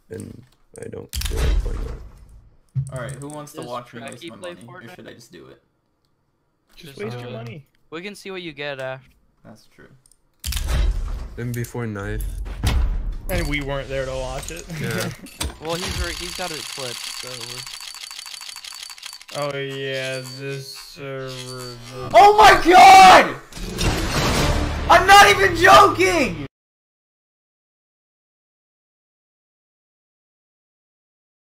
and I don't feel like playing that. Alright, who wants to Does watch me waste Tracky my play money? Or Fortnite? should I just do it? Just waste your money. We can see what you get after. That's true. Then before knife. And we weren't there to watch it. Yeah. Well, he's got it clipped, so we're... Oh yeah, this server. Oh my god! I'm not even joking!